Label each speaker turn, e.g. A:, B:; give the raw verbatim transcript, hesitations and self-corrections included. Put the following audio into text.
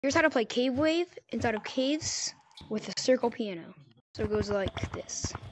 A: Here's how to play Cave Wave inside of caves with a circle piano. So it goes like this.